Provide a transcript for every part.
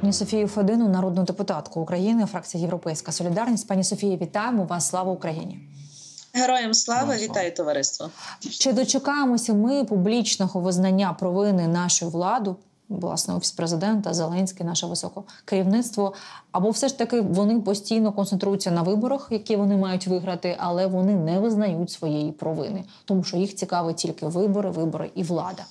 пані Софію Федину, народну депутатку України, фракція «Європейська солідарність». Пані Софія, вітаємо вас. Слава Україні! Героям слава! Вітаю, товариство! Чи дочекаємося ми публічного визнання провини нашої влади, власне, Офіс президента, Зеленський, наше високе керівництво, або все ж таки вони постійно концентруються на виборах, які вони мають виграти, але вони не визнають своєї провини, тому що їх цікавить тільки вибори і влада?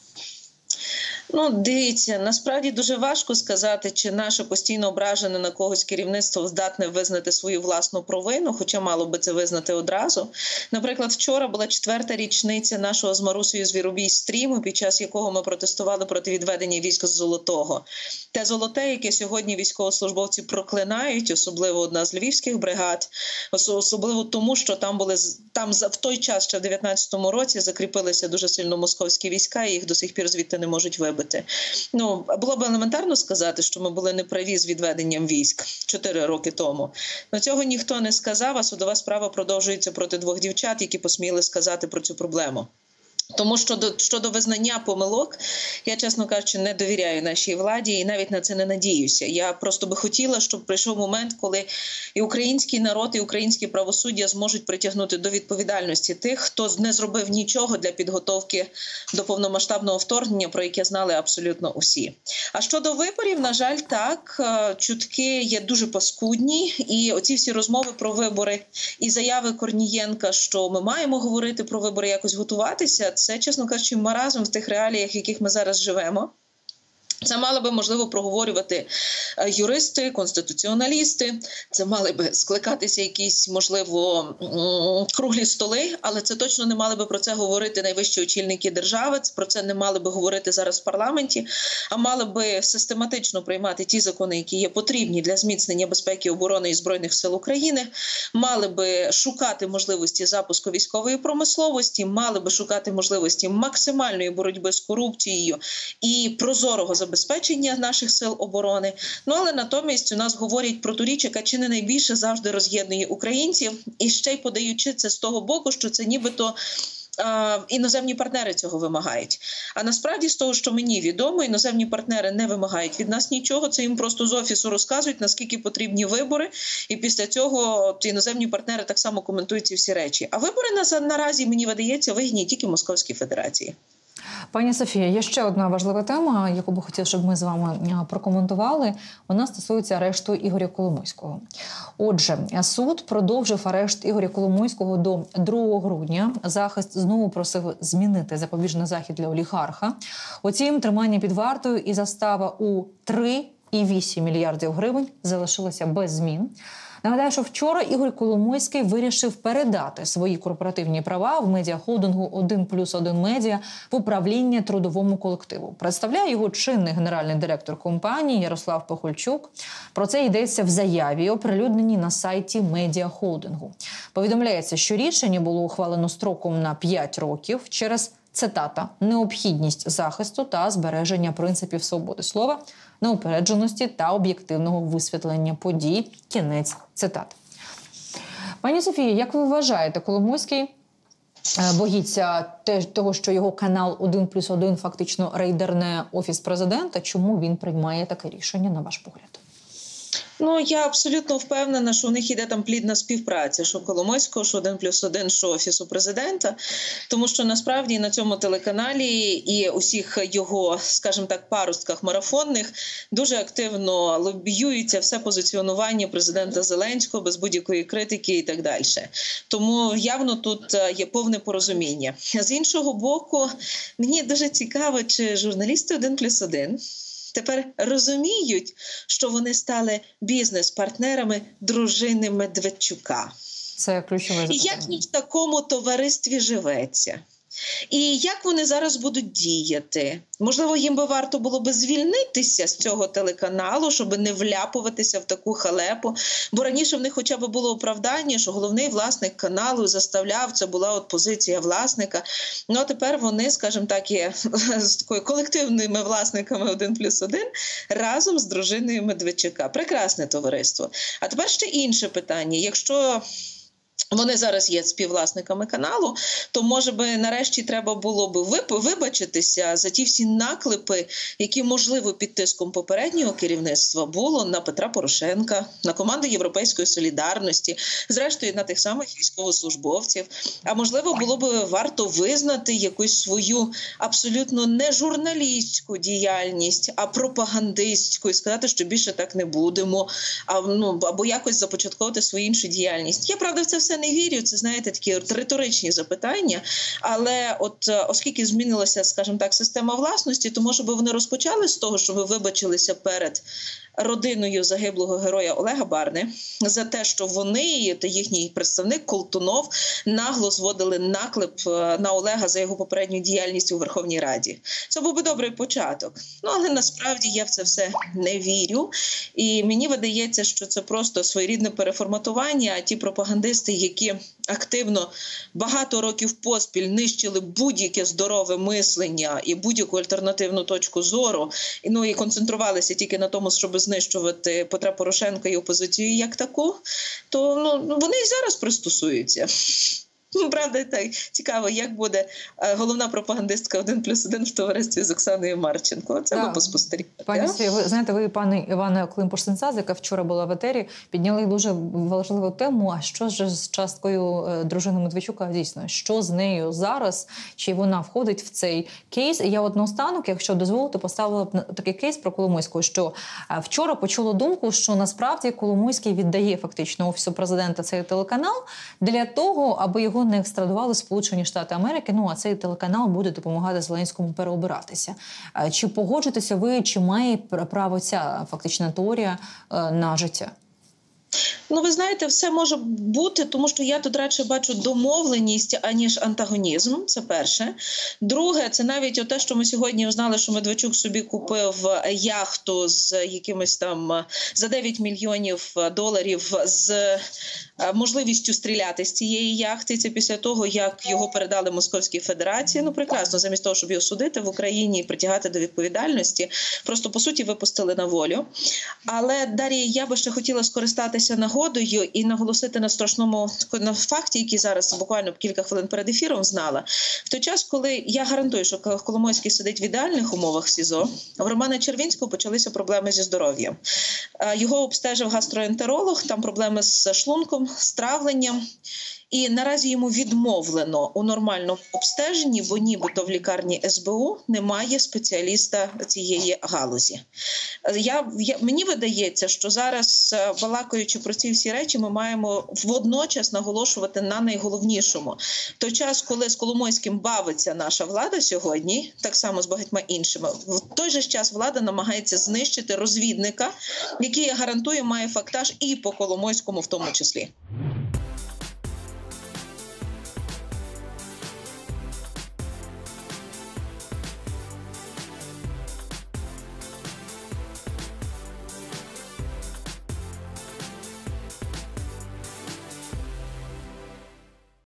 Ну, дивіться, насправді дуже важко сказати, чи наше постійно ображене на когось керівництво здатне визнати свою власну провину, хоча мало би це визнати одразу. Наприклад, вчора була 4-та річниця нашого з Марусею Звіробій стріму, під час якого ми протестували проти відведення військ з Золотого. Те Золоте, яке сьогодні військовослужбовці проклинають, особливо одна з львівських бригад, особливо тому, що там в той час, ще в 19-му році, закріпилися дуже сильно московські війська, і їх до сих пір звідти не можуть вибити. Ну, було б елементарно сказати, що ми були неправі з відведенням військ 4 роки тому. Но цього ніхто не сказав, а судова справа продовжується проти 2 дівчат, які посміли сказати про цю проблему. Тому щодо визнання помилок, я, чесно кажучи, не довіряю нашій владі і навіть на це не надіюся. Я просто би хотіла, щоб прийшов момент, коли і український народ, і українське правосуддя зможуть притягнути до відповідальності тих, хто не зробив нічого для підготовки до повномасштабного вторгнення, про яке знали абсолютно усі. А щодо виборів, на жаль, так, чутки є дуже паскудні, і оці всі розмови про вибори і заяви Корнієнка, що ми маємо говорити про вибори, якось готуватися, це, чесно кажучи, маразм в тих реаліях, в яких ми зараз живемо. Це мали би, можливо, проговорювати юристи, конституціоналісти, це мали би скликатися якісь, можливо, круглі столи, але це точно не мали би про це говорити найвищі очільники держави, про це не мали би говорити зараз в парламенті, а мали би систематично приймати ті закони, які є потрібні для зміцнення безпеки, оборони і Збройних сил України, мали би шукати можливості запуску військової промисловості, мали би шукати можливості максимальної боротьби з корупцією і прозорого забезпечення наших сил оборони. Ну, але натомість у нас говорять про ту річ, яка чи не найбільше завжди роз'єднує українців, і ще й подаючи це з того боку, що це нібито іноземні партнери цього вимагають. А насправді, з того, що мені відомо, іноземні партнери не вимагають від нас нічого, це їм просто з офісу розказують, наскільки потрібні вибори, і після цього іноземні партнери так само коментують ці всі речі. А вибори наразі, мені видається, вигідні тільки Московській Федерації. Пані Софія, є ще одна важлива тема, яку би хотіла, щоб ми з вами прокоментували. Вона стосується арешту Ігоря Коломойського. Отже, суд продовжив арешт Ігоря Коломойського до 2 грудня. Захист знову просив змінити запобіжний захід для олігарха. Утім, тримання під вартою і застава у 3,8 мільярдів гривень залишилося без змін. Нагадаю, що вчора Ігор Коломойський вирішив передати свої корпоративні права в медіахолдингу «1+1 Медіа» в управління трудовому колективу. Представляє його чинний генеральний директор компанії Ярослав Похольчук. Про це йдеться в заяві, оприлюдненій на сайті медіахолдингу. Повідомляється, що рішення було ухвалено строком на 5 років через, цитата, «необхідність захисту та збереження принципів свободи слова, неупередженості та об'єктивного висвітлення подій». Кінець цитати. Пані Софія, як ви вважаєте, Коломойський боїться того, що його канал «1+1» фактично рейдерне Офіс президента? Чому він приймає таке рішення, на ваш погляд? Ну, я абсолютно впевнена, що у них іде там плідна співпраця, що Коломойського, що 1+1, що Офісу президента, тому що насправді на цьому телеканалі і усіх його, скажімо так, паростках марафонних дуже активно лобіюється все позиціонування президента Зеленського без будь-якої критики і так далі. Тому явно тут є повне порозуміння. З іншого боку, мені дуже цікаво, чи журналісти 1+1 тепер розуміють, що вони стали бізнес-партнерами дружини Медведчука. Це ключове запитання. І як їм в такому товаристві живеться? І як вони зараз будуть діяти? Можливо, їм би варто було би звільнитися з цього телеканалу, щоб не вляпуватися в таку халепу. Бо раніше в них хоча б було оправдання, що головний власник каналу заставляв, це була от позиція власника. Ну, а тепер вони, скажімо так, є з такою колективними власниками 1+1 разом з дружиною Медведчука. Прекрасне товариство. А тепер ще інше питання. Якщо Вони зараз є співвласниками каналу, то, може би, нарешті треба було би вибачитися за ті всі наклепи, які, можливо, під тиском попереднього керівництва було на Петра Порошенка, на команду Європейської солідарності, зрештою на тих самих військовослужбовців. А можливо, було би варто визнати якусь свою абсолютно не журналістську діяльність, а пропагандистську, і сказати, що більше так не будемо, або якось започатковувати свою іншу діяльність. Я, правда, в це все не вірю, це, знаєте, такі риторичні запитання, але оскільки змінилася, скажімо так, система власності, то, може би, вони розпочали з того, що ви вибачилися перед родиною загиблого героя Олега Барни за те, що вони та їхній представник Колтунов нагло зводили наклеп на Олега за його попередню діяльність у Верховній Раді. Це був би добрий початок. Але насправді я в це все не вірю. І мені видається, що це просто своєрідне переформатування, а ті пропагандисти, які активно багато років поспіль нищили будь-яке здорове мислення і будь-яку альтернативну точку зору, і концентрувалися тільки на тому, щоб знищувати Петра Порошенка і опозицію як таку, то вони і зараз пристосуються. Правда, так цікаво, як буде головна пропагандистка 1+1 в товаристві з Оксаною Марченко. Це ми поспостерігаємо. Пані Софія, ви знаєте, ви, пане Іване Климпуш-Цинцадзе, яка вчора була в етері, підняли дуже важливу тему. А що ж з часткою дружини Медведчука дійсно? Що з нею зараз? Чи вона входить в цей кейс? І я наостанок, якщо дозволите, поставила б такий кейс про Коломойського, що вчора почула думку, що насправді Коломойський віддає фактично Офісу президента цей телеканал для того, аби його не екстрадували Сполучені Штати Америки, а цей телеканал буде допомагати Зеленському переобиратися. Чи погоджуєтеся ви, чи має право ця фактична теорія на життя? Ви знаєте, все може бути, тому що я тут радше бачу домовленість, аніж антагонізм, це перше. Друге, це навіть те, що ми сьогодні узнали, що Медведчук собі купив яхту з якимось там за $9 мільйонів з можливістю стріляти з цієї яхти. Це після того, як його передали Московській Федерації. Прекрасно, замість того, щоб його судити в Україні і притягати до відповідальності, просто, по суті, випустили на волю. Але, Дар'я, я би ще хотіла скористатися нагодою і наголосити на страшному факті, який зараз буквально кілька хвилин перед ефіром знала. В той час, коли я гарантую, що Коломойський сидить в ідеальних умовах в СІЗО, в Романа Червінського почалися проблеми зі здоров'ям. Його обстежив гастроентеролог, там проблеми з шлунком, з травленням. І наразі йому відмовлено у нормальному обстеженні, бо нібито в лікарні СБУ немає спеціаліста цієї галузі. Мені видається, що зараз, балакаючи про ці всі речі, ми маємо водночас наголошувати на найголовнішому. В той час, коли з Коломойським бавиться наша влада сьогодні, так само з багатьма іншими, в той же час влада намагається знищити розвідника, який, я гарантую, має фактаж і по Коломойському в тому числі.